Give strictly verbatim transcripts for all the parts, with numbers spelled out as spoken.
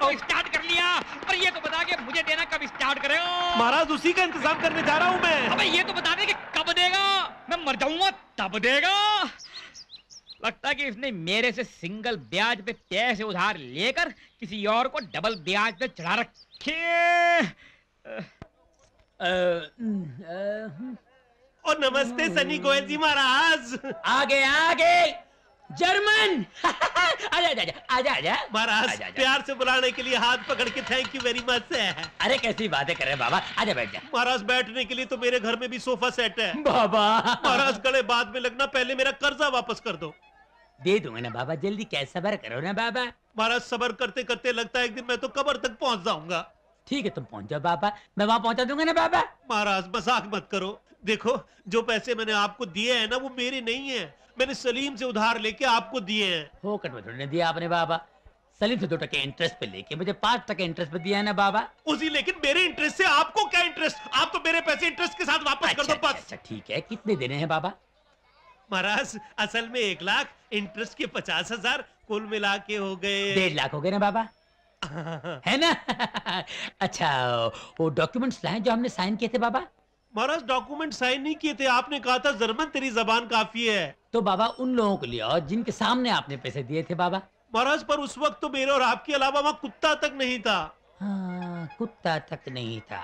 तो स्टार्ट कर लिया, पर ये तो बता के मुझे देना कब स्टार्ट करेगा? महाराज उसी का इंतजाम करने जा रहा हूँ मैं। अबे ये तो बता दे कि कब देगा, मैं मर जाऊंगा तब देगा। लगता है कि इसने मेरे से सिंगल ब्याज पे पैसे उधार लेकर किसी और को डबल ब्याज पे चढ़ा रखे। और नमस्ते सनी गोयल जी महाराज। आगे आगे जर्मन। आजा आजा आजा आजा महाराज, प्यार से बुलाने के लिए हाथ पकड़ के थैंक यू वेरी मच है। अरे कैसी बातें कर रहे हैं बाबा, आजा बैठ जा। महाराज बैठने के लिए तो मेरे घर में भी सोफा सेट है। बाबा महाराज गले बाद में लगना, पहले मेरा कर्जा वापस कर दो। दे दूंगा ना बाबा, जल्दी कैसे सबर करो ना बाबा। महाराज सबर करते करते लगता है एक दिन मैं तो कब्र तक पहुंच जाऊंगा। ठीक है तुम पहुंच जाओ बाबा, मैं वहां पहुंचा दूंगा ना बाबा। महाराज मजाक मत करो, देखो जो पैसे मैंने आपको दिए हैं ना वो मेरे नहीं है, मैंने सलीम से उधार लेके आपको दिए हैं। फोकट में थोड़ी दिया आपने बाबा, सलीम से दो टके इंटरेस्ट पे लेके मुझे पांच टके इंटरेस्ट पे दिया है ना बाबा। उसी लेकिन मेरे इंटरेस्ट से आपको क्या इंटरेस्ट, आप तो मेरे पैसे इंटरेस्ट के साथ वापस अच्छा, कर दो बस। अच्छा, अच्छा ठीक है, कितने देने हैं बाबा? महाराज असल में एक लाख, इंटरेस्ट के पचास हजार, कुल मिला के हो गए डेढ़ लाख हो गए ना बाबा, है ना? अच्छा वो डॉक्यूमेंट्स लाए जो हमने साइन किए थे बाबा। महाराज डॉक्यूमेंट साइन नहीं किए थे, आपने कहा था जर्मन तेरी जबान काफी है। तो बाबा उन लोगों को ले आओ जिनके सामने आपने पैसे दिए थे बाबा। महाराज पर उस वक्त तो मेरे और आपके अलावा वहाँ कुत्ता तक नहीं था। हाँ कुत्ता तक नहीं था।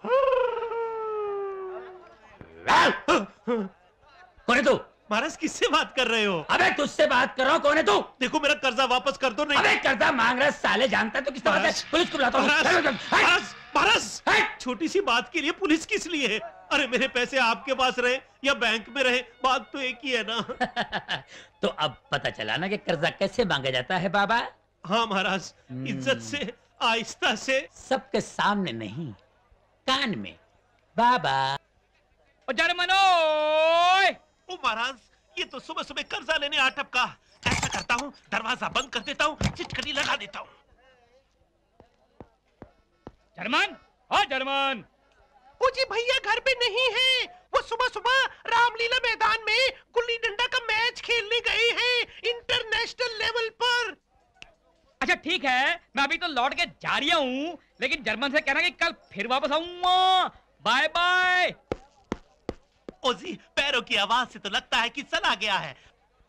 कौन है तू? महाराज किससे बात कर रहे हो? अबे तुझसे बात कर रहा हूँ, कौन है तू? देखो मेरा कर्जा वापस कर दो। नहीं अबे कर्जा मांग रहा साले, जानता है तो किससे बात है? पुलिस को बुलाता हूँ। महाराज महाराज छोटी सी बात के लिए पुलिस किस लिए? अरे मेरे पैसे आपके पास रहे या बैंक में रहे, बात तो एक ही है ना। तो अब पता चला ना कि कर्जा कैसे मांगा जाता है बाबा। हाँ महाराज, इज्जत से, आहिस्ता से, सबके सामने नहीं, कान में बाबा। ओ जर्मनो, ओ महाराज ये तो सुबह सुबह कर्जा लेने आ टपका। ऐसा करता हूँ दरवाजा बंद कर देता हूँ, चिटकनी लगा देता हूँ। जर्मन, ओ जर्मन। ओ जी भैया घर पे नहीं है, वो सुबह सुबह रामलीला मैदान में गुल्ली डंडा का मैच खेलने गए हैं इंटरनेशनल लेवल पर। अच्छा ठीक है, मैं अभी तो लौट के जा रही हूँ, लेकिन जर्मन से कहना कि कल फिर वापस आऊंगा। Bye bye. ओजी पैरों की आवाज से तो लगता है कि चला गया है।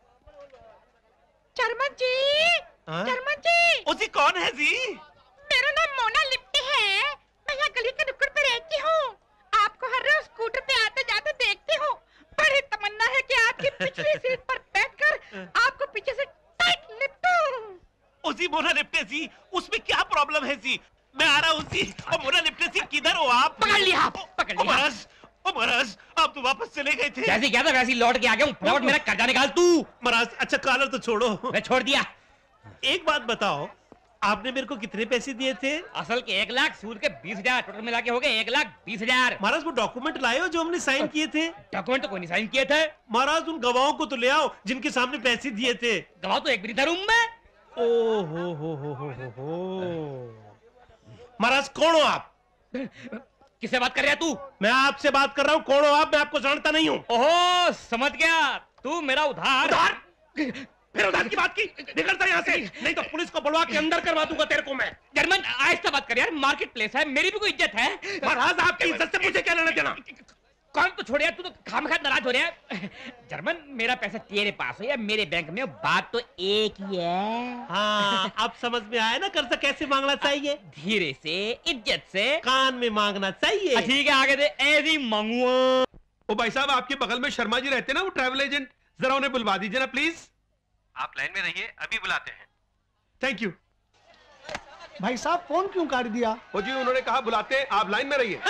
जर्मन जी, जर्मन जी। ओजी कौन है जी? मेरा नाम मोना लिप्टी है, मैं यहाँ गली के नुक्कड़ पे रहती हूँ। आपको हर रोज स्कूटर पे आते जाते देखती हूँ। बड़ी तमन्ना है कि आपकी पिछली सीट पर बैठकर आपको पीछे से टाइट लिपटूं। ओजी मोना लिप्टे जी, उसमें क्या प्रॉब्लम है जी? मैं आ रहा हूँ जी। और मोना लिप्टे जी किधर हो आप? पकड़ लिया, पकड़ लिया। महाराज, ओ महाराज आप तो वापस चले गए थे। जैसे क्या था वैसे लौट के आ गया हूँ। फटाफट मेरा कर्जा निकाल तू। महाराज अच्छा कॉलर तो छोड़ो। मैं छोड़ दिया। एक बात बताओ, आपने मेरे को कितने पैसे दिए थे? असल के एक लाख, सूद के बीस हजार, टोटल मिला के हो गए एक लाख बीस हजार। महाराज वो डॉक्यूमेंट लाए हो जो हमने साइन किए थे? डॉक्यूमेंट तो कोई नहीं साइन किए थे। महाराज उन गवाहों को तो ले आओ जिनके सामने पैसे दिए थे। गवाह तो एक भी नहीं था रूम में। ओ हो हो हो हो हो हो। महाराज कौन हो आप? किससे बात कर रहा है तू? मैं आपसे बात कर रहा हूँ। कौन हो आप? मैं आपको जानता नहीं हूँ। ओहो समझ गया, तू मेरा उधार। उधार? फिर उधार की बात की? निकलता यहाँ से, नहीं तो पुलिस को बुलवा के अंदर करवा दूंगा तेरे को मैं। जर्मन आहिस्ता बात कर यार, मार्केट प्लेस है, मेरी भी कोई इज्जत है। महाराज आपकी इज्जत से मुझे क्या लेना देना? कौन तो छोड़ यार, तू तो खामखा नाराज हो रहा है। जर्मन मेरा पैसा तेरे पास हो या मेरे बैंक में, बात तो एक ही है। हाँ अब समझ में आया ना कर्जा कैसे मांगना चाहिए? धीरे से, इज्जत से, कान में मांगना चाहिए। ठीक है आगे दे, ऐसी मांगूंगा। ओ भाई साहब आपके बगल में शर्मा जी रहते ना, वो ट्रैवल एजेंट, जरा उन्हें बुलवा दीजिए ना प्लीज। आप लाइन में रहिए, अभी बुलाते हैं। Thank you. भाई साहब फोन क्यों काट दिया? ओ जी उन्होंने कहा बुलाते हैं, आप लाइन में रहिए।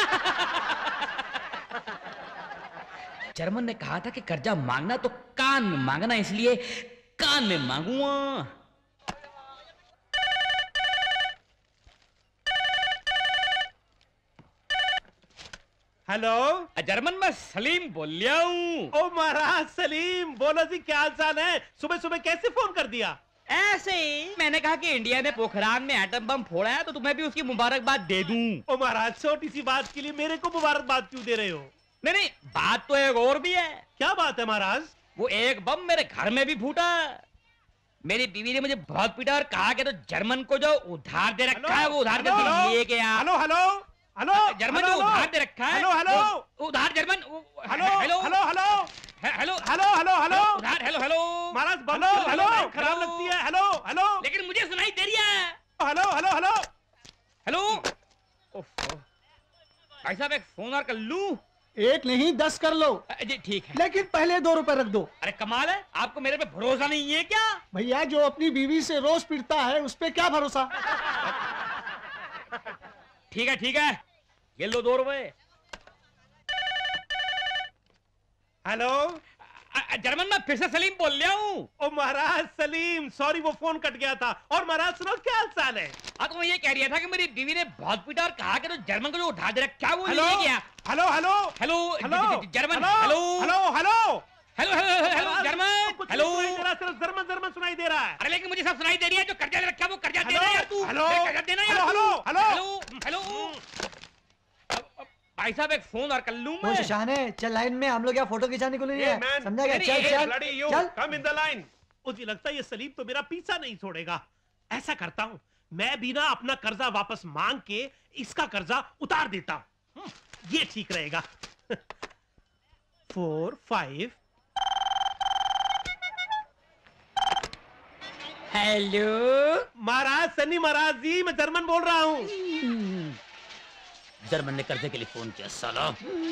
जर्मन ने कहा था कि कर्जा मांगना तो कान में मांगना, इसलिए कान में मांगूंगा। हेलो जर्मन में सलीम बोल लिया हूँ। ओ महाराज सलीम, बोलो जी क्या हाल चाल है? सुबह सुबह कैसे फोन कर दिया? ऐसे ही मैंने कहा कि इंडिया ने पोखरान में एटम बम फोड़ा है तो तुम्हें भी उसकी मुबारकबाद दे दूं। ओ महाराज छोटी सी बात के लिए मेरे को मुबारकबाद क्यों दे रहे हो? नहीं नहीं, बात तो एक और भी है। क्या बात है महाराज? वो एक बम मेरे घर में भी फूटा। मेरी बीवी ने मुझे बहुत पीटा और कहा कि तो जर्मन को जो उधार दे रखा है वो उधार दे ले गया। हेलो हेलो हेलो जर्मन जो उधार दे रखा है। हेलो हेलो उधार German. Hello hello hello hello hello hello hello hello उधार। हेलो हेलो महाराज हेलो हेलो खराब लगती है। हेलो हेलो लेकिन मुझे सुनाई दे रही है। हेलो हेलो हेलो हेलो भाई साहब एक फोन और कर लूं? एक नहीं दस कर लो। जी ठीक है। लेकिन पहले दो रुपए रख दो। अरे कमाल है, आपको मेरे पे भरोसा नहीं है क्या? भैया जो अपनी बीवी से रोज पिटता है उस पे क्या भरोसा। ठीक है ठीक है, ये लो दो रुपए। हेलो जर्मन में फिर से सलीम बोल रहा हूँ। ओ महाराज सलीम, सॉरी वो फोन कट गया था। और महाराज सुनो क्या हाल चाल है? हाँ तो मैं ये कह रहा था कि मेरी बीवी ने बहुत पीटा और कहा कि तो जर्मन को जो उठा दे रखा क्या वो हेलो ले गया। Hello hello hello hello German. Hello hello hello hello hello hello German. Hello सिर्फ जर्मन जर्मन सुनाई दे रहा है। अरे लेकिन मुझे सब सुनाई दे रही है। जो कर्जा ले रखा है वो कर्जा दे रहा है तू। हेलो कर्जा देना यार। हेलो हेलो हेलो भाई साहब एक फोन और कर लूं मैं? शशान है, चल लाइन में, हम लोग यहाँ फोटो खिंचाने को नहीं है, समझा गया? चल चल चल कम इन द लाइन। मुझे लगता है ये सलीम तो मेरा पीछा नहीं छोड़ेगा। ऐसा करता हूँ, मैं भी ना अपना कर्जा वापस मांग के इसका कर्जा उतार देता हूँ। ये ठीक रहेगा। Four five. हेलो महाराज सन्नी महाराज जी, मैं जर्मन बोल रहा हूँ। जर्मन ने कर्जे के लिए फोन किया साला।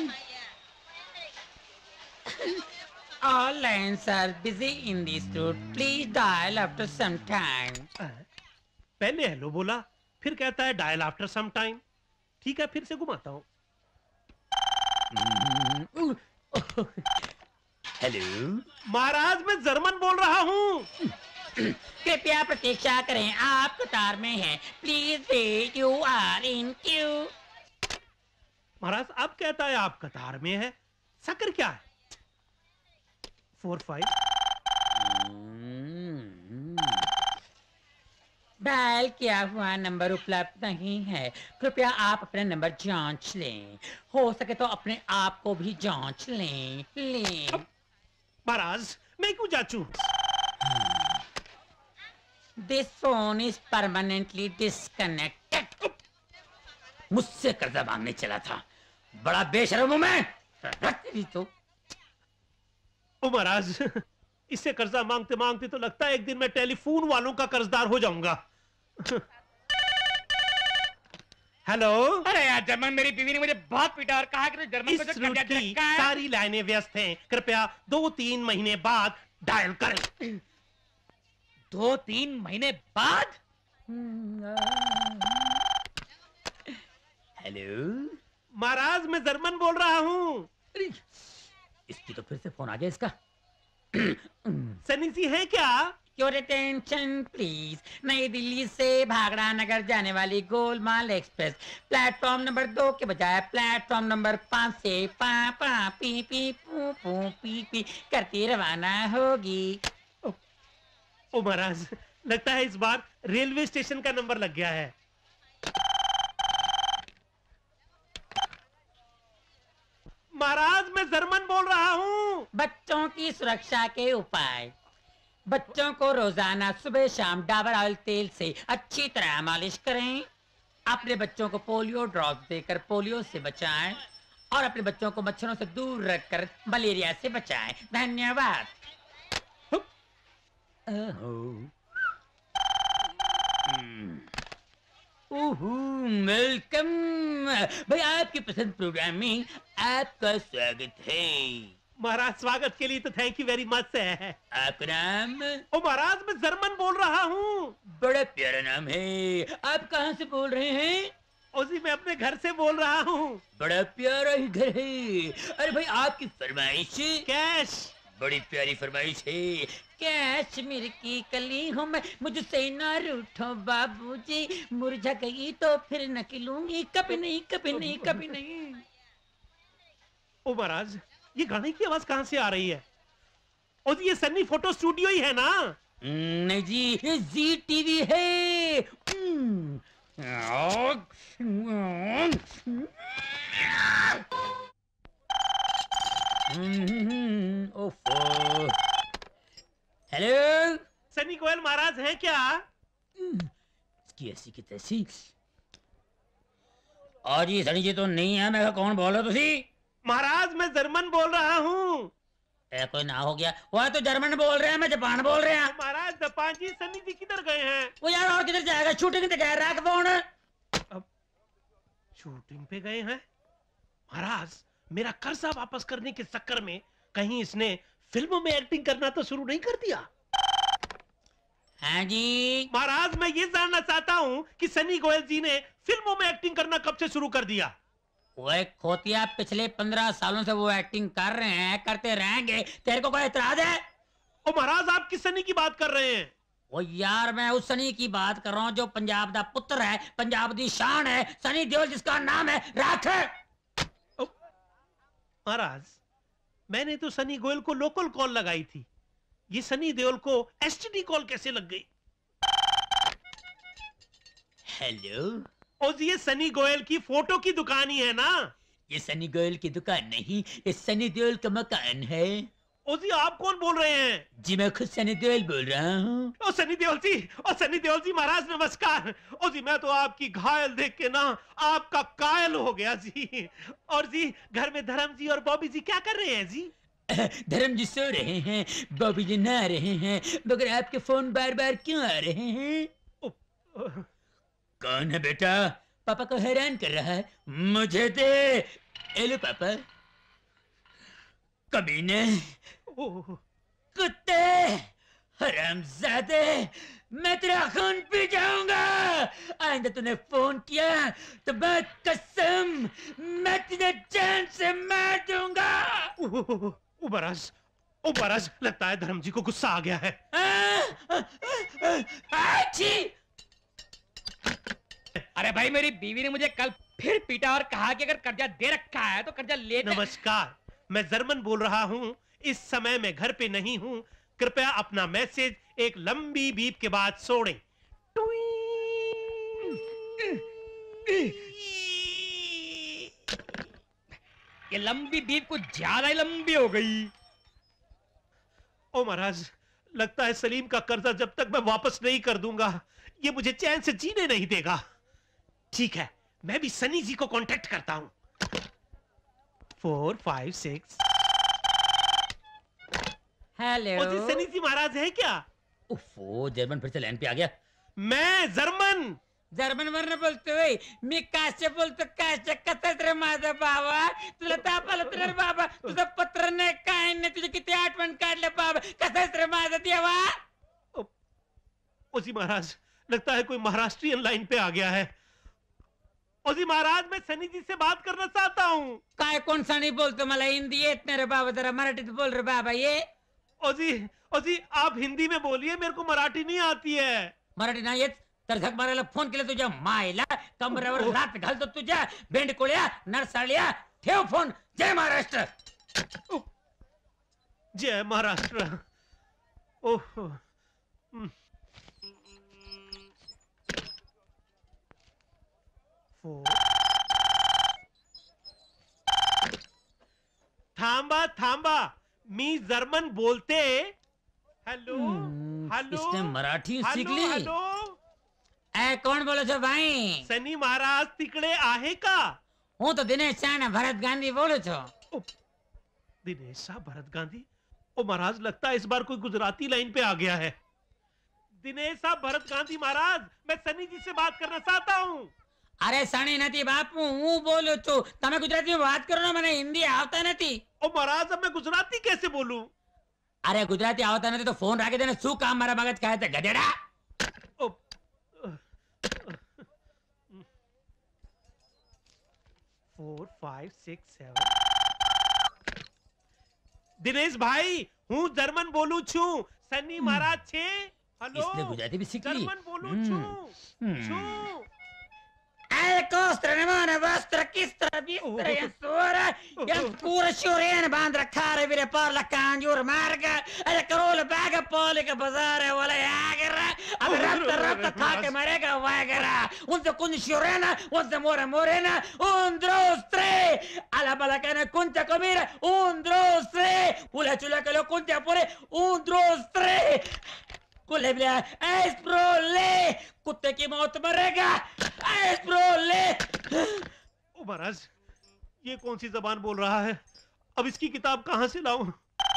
All lines are busy in this route. Please dial after some time. पहले हेलो बोला, फिर कहता है डायल आफ्टर सम टाइम। ठीक है, फिर से घुमाता हूँ। हेलो महाराज मैं जर्मन बोल रहा हूँ। कृपया प्रतीक्षा करें, आप कतार में हैं। Please wait, you are in queue. महाराज अब कहता है आप कतार में है। सकर क्या है? Four five. डायल किया हुआ नंबर उपलब्ध नहीं है, कृपया आप अपना नंबर जांच लें। हो सके तो अपने आप को भी जांच लें लें। महाराज मैं क्यों जांचूं? This phone is permanently disconnected. मुझसे कर्जा मांगने चला था, बड़ा बेशर्म हूं मैं। तो ओ महाराज, इससे कर्जा मांगते मांगते तो लगता है एक दिन मैं टेलीफोन वालों का कर्जदार हो जाऊंगा। हेलो। अरे यार जर्मन, मेरी बीवी ने मुझे बहुत पीटा और कहा कि तो जर्मन को जो कर्जा दे रखा है। सारी लाइनें व्यस्त हैं, कृपया दो तीन महीने बाद डायल करें। दो तीन महीने बाद? हेलो महाराज मैं जर्मन बोल रहा हूँ। इसकी तो फिर से फोन आ गया इसका। सनी जी है क्या? Your attention please. Nai Delhi से भागड़ा नगर जाने वाली गोलमाल एक्सप्रेस प्लेटफॉर्म नंबर दो के बजाय प्लेटफॉर्म नंबर पाँच से पा पा पी पी पू पू पी पी करती रवाना होगी। ओ, ओ महाराज, लगता है इस बार रेलवे स्टेशन का नंबर लग गया है। महाराज मैं जर्मन बोल रहा हूँ। बच्चों की सुरक्षा के उपाय। बच्चों को रोजाना सुबह शाम डाबर ऑयल तेल से अच्छी तरह मालिश करें। अपने बच्चों को पोलियो ड्रॉप देकर पोलियो से बचाएं और अपने बच्चों को मच्छरों से दूर रखकर मलेरिया से बचाएं। धन्यवाद। वेलकम भाई, आपकी पसंद प्रोग्राम में आपका स्वागत है। महाराज स्वागत के लिए तो थैंक यू वेरी मच है। आपका नाम? ओ महाराज मैं जर्मन बोल रहा हूँ। बड़ा प्यारा नाम है। आप कहाँ से बोल रहे हैं? उसी मैं अपने घर से बोल रहा हूँ। बड़ा प्यारा ही घर है। अरे भाई आपकी फरमाइश? कैश। बड़ी प्यारी फरमाइश है। कैश मेरे की कली हूँ मैं, मुझसे ना रूठो बाबूजी। मुरझा गई तो फिर न खिलूंगी, कभी नहीं कभी नहीं कभी नहीं। ओ महाराज, ये गाने की आवाज कहाँ से आ रही है? और ये सन्नी फोटो स्टूडियो ही है ना? नहीं जी, ये जी टीवी है। हेलो सनी गोयल महाराज हैं क्या? इसकी ऐसी की तैसी। और जी सनी जी तो नहीं है। मैं कौन बोल रहे हो तुसी? महाराज मैं जर्मन बोल रहा हूँ। ए, कोई ना हो गया। वो तो जर्मन बोल रहे हैं, मैं जापान बोल रहे हैं। महाराज जापान जी सनी जी किधर गए हैं? वो यार और किधर जाएगा, शूटिंग पे गया रहा फोन। अब शूटिंग पे गए हैं? महाराज मेरा कर्जा वापस करने के चक्कर में कहीं इसने फिल्मों में एक्टिंग करना तो शुरू नहीं कर दिया? हाँ जी महाराज मैं ये जानना चाहता हूँ कि सनी गोयल जी ने फिल्मों में एक्टिंग करना कब से शुरू कर दिया? वो एक खोतिया पिछले पंद्रह सालों से वो एक्टिंग कर रहे हैं, करते रहेंगे। तेरे को कोई एतराज है? ओ महाराज आप किस सनी की बात कर रहे हैं? वो यार मैं उस सनी की बात कर रहा हूँ जो पंजाब दा पुत्र है, पंजाब दी शान है, सनी देओल जिसका नाम है राख। महाराज मैंने तो सनी गोयल को लोकल कॉल लगाई थी, ये सनी देओल को एसटीडी कॉल कैसे लग गई? हेलो। ओ जी ये सनी गोयल की फोटो की दुकान ही है ना? ये सनी गोयल की दुकान नहीं, ये सनी देओल का मकान है। ओ जी आप कौन बोल रहे हैं? जी मैं खुद सनी देओल बोल रहा हूँ। ओ सनी देओल जी, ओ सनी देओल जी महाराज नमस्कार। ओ जी मैं तो आपकी घायल देख के ना आपका कायल हो गया जी। और जी घर में धर्म जी और बॉबी जी क्या कर रहे हैं जी? धर्म जी सो रहे हैं, बॉबी जी नहा रहे हैं, मगर आपके फोन बार बार क्यों आ रहे हैं? ओ, ओ, कौन है बेटा? पापा को हैरान कर रहा है। मुझे दे। एलो पापा। कमीने, कुत्ते, हरामजादे, मैं तेरा खून पी जाऊंगा। आइंदा तूने फोन किया तो मैं कसम मैं तुझे जान से मार दूंगा। ओ महाराज, ओ महाराज लगता है धर्म जी को गुस्सा आ गया है। अरे भाई मेरी बीवी ने मुझे कल फिर पीटा और कहा कि अगर कर्जा दे रखा है तो कर्जा ले। नमस्कार मैं जर्मन बोल रहा हूँ, इस समय मैं घर पे नहीं हूँ, कृपया अपना मैसेज एक लंबी बीप के बाद छोड़ें। ये लंबी बीप कुछ ज्यादा ही लंबी हो गई। ओ महाराज लगता है सलीम का कर्जा जब तक मैं वापस नहीं कर दूंगा ये मुझे चैन से जीने नहीं देगा। ठीक है मैं भी सनी जी को कांटेक्ट करता हूं। Four five six. हेलो जी सनी जी महाराज है क्या? उफ़ो जर्मन फिर से लाइन पे आ गया। मैं जर्मन जर्मन वर्ण बोलतोय मी काशे बोलतो काशे कसं रे माझा बाबा तुला ताप आला तर बाबा तुझं पत्र नाही काय नाही तुझे किती आठवण काढले बाबा कसं रे माझा देवा। ओ जी महाराज लगता है कोई महाराष्ट्रियन लाइन पे आ गया है। ओ जी महाराज मैं सनी जी से बात करना चाहता हूँ। काय कोण सनी बोलतो मला हिंदी येत नाही रे बाबा जरा मराठीत बोल रे बाबा ये। ओ जी ओ जी आप हिंदी में बोलिए मेरे को मराठी नहीं आती है। मराठी नाही येत तर झक मारायला फोन केला तुझ्या मायला कमरावर लात घालतो तुझ्या बेंडकोळ्या नरसाळ्या ठेव फोन। जय महाराष्ट्र। जय महाराष्ट्र। ओह थांबा थांबा मी जर्मन बोलते। हेलो हेलो इसने मराठी हेलो, सीख ली। हेलो ए कोण बोलो छो भाई? सनी महाराज तिकडे आहे का? હું તો દિનેશ શાહ ભરત ગાંધી બોલું છું। दिनेश शाह भरत गांधी। ओ महाराज लगता है इस बार कोई गुजराती लाइन पे आ गया है। दिनेश साहब भरत गांधी महाराज मैं सनी जी से बात करना चाहता हूँ। अरे सनी નથી બાપુ હું બોલું છું તમે ગુજરાતીમાં વાત કરો ને મને હિન્દી આવતા નથી। ओ महाराज अब मैं गुजराती कैसे बोलूं? अरे गुजराती આવતા નથી તો ફોન રાખી દે ને શું કામ મારા મગજ ખાય છે ગધેડા। Four five six seven. Dinesh भाई हूँ जर्मन बोलू छू सनी महाराज छे। हेलो इसने गुजराती भी सीख ली। जर्मन बोलू छू छू। Al costrenevane vostra kistra bistra en sora en pura shuren bandra kare vire parla kanjur marga el karola baga polika bazare wala yagera ab ratta ratta khake marega wagera unse kun shurena unse mora morena un dos tres ala balakana kunta comira un dos tres ula chula que lo kunta pore un dos tres कुलेबला एस्प्रो ले, कुत्ते की मौत मरेगा, एस्प्रो ले। ओ महाराज, ये कौन सी जबान बोल रहा है? अब इसकी किताब कहां से लाऊं?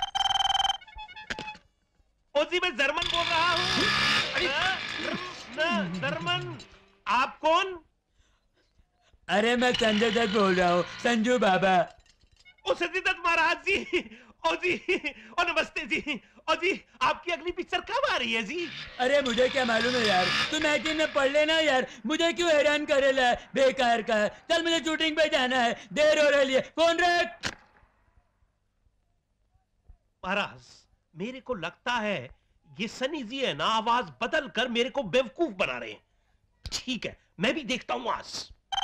ओ जी, मैं जर्मन बोल रहा हूँ। जर्मन। आप कौन? अरे मैं संजय दत्त बोल रहा हूँ, संजू बाबा। ओ संजय दत्त महाराज जी, ओ जी, ओ नमस्ते जी। ओ जी, आपकी अगली पिक्चर कब आ रही है जी? अरे मुझे क्या मालूम है यार, तू मैगजीन में पढ़ लेना यार, मुझे क्यों हैरान करेला बेकार का। चल मुझे शूटिंग पे जाना है, देर हो रही है, फोन रख। महाराज, मेरे को लगता है ये सनी जी है ना, आवाज बदल कर मेरे को बेवकूफ बना रहे हैं। ठीक है, मैं भी देखता हूं आज।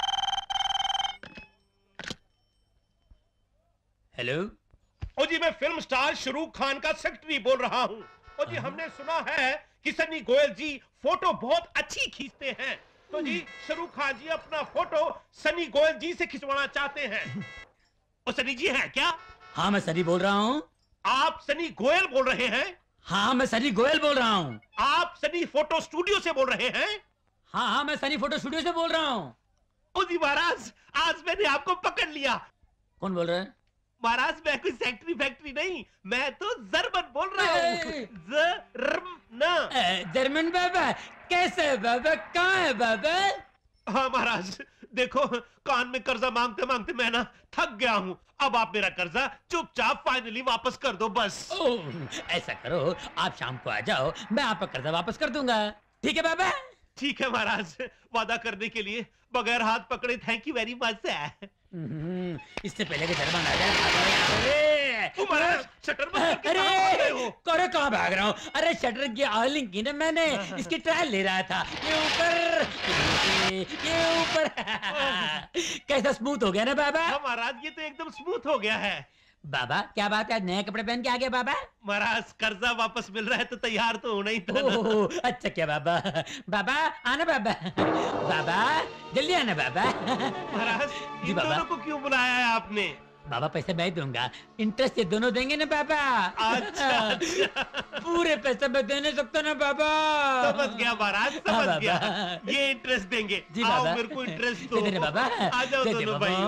हेलो। ओ जी, मैं फिल्म स्टार शाहरुख खान का सेक्रेटरी बोल रहा हूँ। ओ जी, हमने सुना है कि सनी गोयल जी फोटो बहुत अच्छी खींचते हैं, तो जी शाहरुख खान जी अपना फोटो सनी गोयल जी से खिंचवाना चाहते हैं। ओ सनी जी हैं क्या? हाँ मैं सनी बोल रहा हूँ। आप सनी गोयल बोल रहे हैं? हाँ मैं सनी गोयल बोल रहा हूँ। आप सनी फोटो स्टूडियो से बोल रहे हैं? हाँ हाँ मैं सनी फोटो स्टूडियो से बोल रहा हूँ। ओ जी महाराज, आज मैंने आपको पकड़ लिया। कौन बोल रहा है? महाराज, मैं कोई फैक्ट्री फैक्ट्री नहीं, मैं तो जर्मन बोल रहा हूँ। जर्मन। जर्मन बाबा? कैसे बाबा, कहाँ है बाबा? हाँ महाराज, देखो कान में कर्जा मांगते मांगते मैं ना थक गया हूँ। अब आप मेरा कर्जा चुपचाप फाइनली वापस कर दो बस। ओह, ऐसा करो, आप शाम को आ जाओ, मैं आपका कर्जा वापस कर दूंगा। ठीक है बाबा? ठीक है महाराज, वादा करने के लिए बगैर हाथ पकड़े थैंक यू वेरी मच। इससे पहले कि जर्मन आ जाए। महाराज, शटर बंद करके अरे कहाँ भाग रहे हो? अरे कहाँ भाग रहा हूँ? अरे शटर की ऑयलिंग की ना मैंने, इसकी ट्रायल ले रहा था। ये ऊपर, ये ऊपर। कैसा स्मूथ हो गया ना बाबा? हाँ महाराज, ये तो एकदम स्मूथ हो गया है। बाबा क्या बात है, नए कपड़े पहन के आ गए बाबा? महाराज, कर्जा वापस मिल रहा है तो तैयार तो होना ही था। ओह, अच्छा क्या बाबा? बाबा आना बाबा, बाबा जल्दी आना बाबा। महाराज, जी इन बाबा। दोनों को क्यों बुलाया है आपने? बाबा पैसे मैं दूंगा, इंटरेस्ट ये दोनों देंगे ना बाबा? अच्छा, अच्छा। पूरे पैसे मैं दे नहीं सकता ना बाबा। समझ गया महाराज, समझ हाँ, गया। बाबा। ये इंटरेस्ट देंगे। जी आओ, बाबा। मेरे को इंटरेस्ट दे दो। देना बाबा। आ जाओ दे दे दोनों बाबा।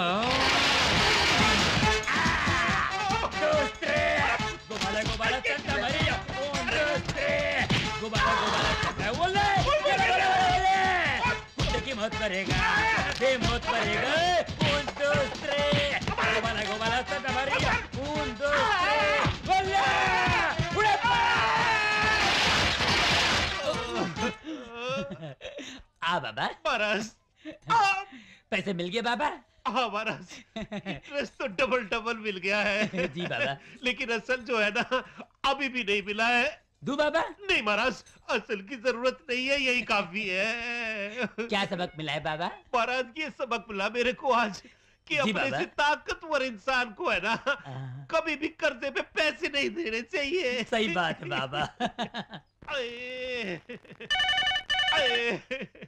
गोबाला गोबाला चंदा भरिया, ओम दोस्ते, गोबाला गोबाला चंदा, बोले, बोले, बोले, कुत्ते की मौत करेगा, बे मौत करेगा, ओम दोस्ते, गोबाला गोबाला चंदा भरिया, ओम दोस्ते, बोले, उड़े आ बाबा। महाराज, पैसे मिल गए बाबा? हाँ महाराज, इंटरेस्ट तो डबल डबल मिल गया है। जी बाबा। लेकिन असल जो है ना, अभी भी नहीं मिला है। दू बाबा? नहीं महाराज, असल की जरूरत नहीं है, यही काफी है। क्या सबक मिला है बाबा? महाराज, ये सबक मिला मेरे को आज कि अपने बाबा। से ताकतवर इंसान को है ना, कभी भी कर्जे पे पैसे नहीं देने चाहिए। सही बात है बाबा। आए, आए,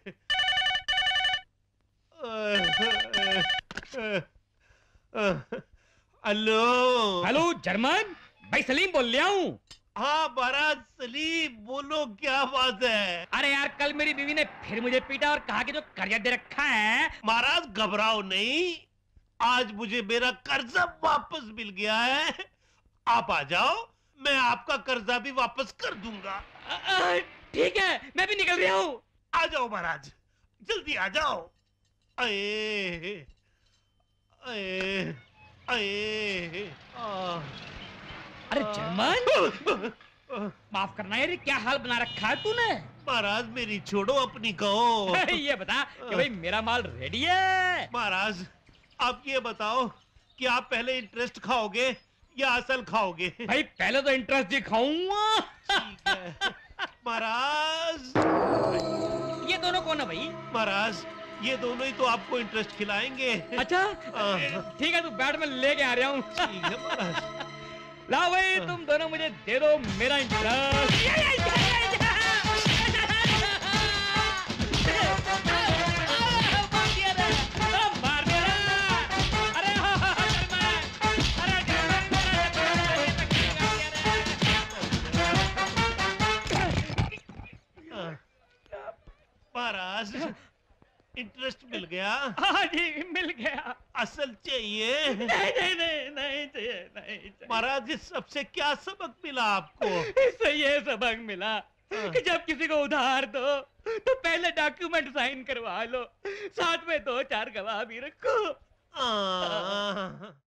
हेलो हेलो जर्मन, भाई सलीम बोल रहा हूँ। हाँ महाराज, सलीम बोलो, क्या बात है? अरे यार, कल मेरी बीवी ने फिर मुझे पीटा और कहा कि जो कर्जा दे रखा है। महाराज घबराओ नहीं, आज मुझे मेरा कर्जा वापस मिल गया है। आप आ जाओ, मैं आपका कर्जा भी वापस कर दूंगा। ठीक है, मैं भी निकल रहा हूँ। आ जाओ महाराज, जल्दी आ जाओ। अये, अये, अये, अरे जर्मन, माफ करना यार, क्या हाल बना रखा है तूने? महाराज मेरी छोड़ो, अपनी कहो। ये बता कि भाई मेरा माल रेडी है। महाराज, आप ये बताओ कि आप पहले इंटरेस्ट खाओगे या असल खाओगे? भाई पहले तो इंटरेस्ट ही खाऊंगा। ठीक है महाराज। ये दोनों कौन है भाई? महाराज, ये दोनों ही तो आपको इंटरेस्ट खिलाएंगे। अच्छा ठीक है, तू बैठ, में लेके आ रहा हूँ। ठीक है महाराज। लाओ भाई, तुम दोनों मुझे दे दो मेरा इंटरेस्ट। महाराज इंटरेस्ट मिल गया। हाँ जी मिल गया। असल चाहिए? नहीं नहीं नहीं नहीं चाहिए नहीं चाहिए। महाराज इस सबसे क्या सबक मिला आपको? इससे ये सबक मिला कि जब किसी को उधार दो तो पहले डॉक्यूमेंट साइन करवा लो, साथ में दो चार गवाह भी रखो।